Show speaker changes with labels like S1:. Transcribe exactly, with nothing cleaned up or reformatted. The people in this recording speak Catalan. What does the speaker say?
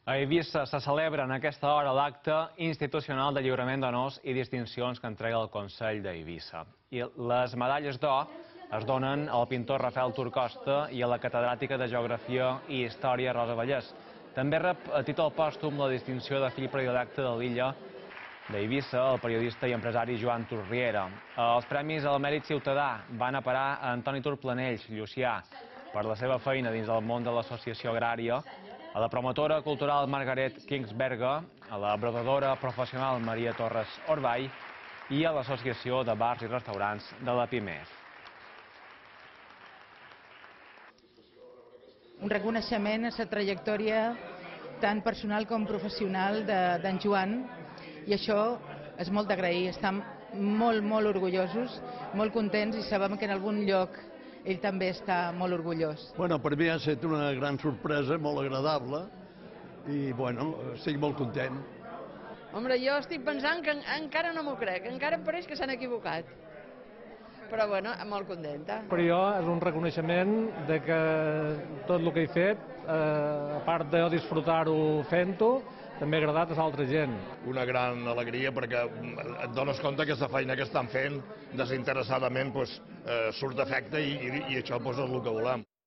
S1: A Eivissa se celebra en aquesta hora l'acte institucional de lliurament d'honors i distincions que entrega el Consell d'Eivissa. I les medalles d'or es donen al pintor Rafael Turcosta i a la catedràtica de Geografia i Història Rosa Vallès. També rep a títol pòstum la distinció de fill predilecte de l'illa d'Eivissa, el periodista i empresari Joan Turriera. Els premis al mèrit ciutadà van a parar a Antoni Turplanells, llucià, per la seva feina dins del món de l'associació agrària, a la promotora cultural Margaret Kingsberger, a la brodadora professional Maria Torres Orball i a l'Associació de Bars i Restaurants de la PIMEF.
S2: Un reconeixement a la trajectòria tant personal com professional d'en Joan, i això és molt d'agrair. Estem molt, molt orgullosos, molt contents i sabem que en algun lloc ell també està molt orgullós.
S3: Bueno, per mi ha estat una gran sorpresa, molt agradable, i bueno, estic molt content.
S4: Home, jo estic pensant que encara no m'ho crec, encara em pareix que s'han equivocat. Però bueno, molt contenta.
S5: Per jo és un reconeixement de que tot el que he fet, a part de disfrutar-ho fent-ho, també ha agradat a l'altra gent.
S6: Una gran alegria perquè et dones compte que aquesta feina que estan fent desinteressadament surt d'efecte i això és el que volem.